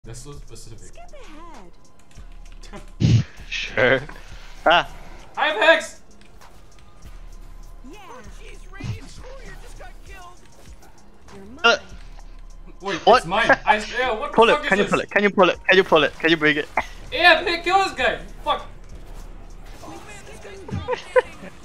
That's so specific. Skip ahead. Sure. Ah. I'm Hex! Yeah. Jeez, Radiant Warrior just got killed. You're mine. Wait, What? it's mine. Yeah, what Pull the it. fuck Can is you pull this? it? Can you pull it? Can you pull it? Can you bring it? Yeah, hey, kill this guy! Fuck! Oh man, this guy's dominating.